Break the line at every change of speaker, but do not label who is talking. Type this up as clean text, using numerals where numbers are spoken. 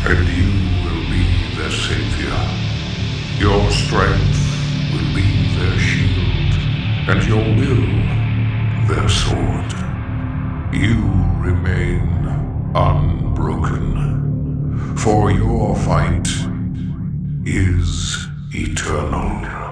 and you will be their savior. Your strength will be their shield, and your will their sword. You remain unbroken, for your fight is eternal.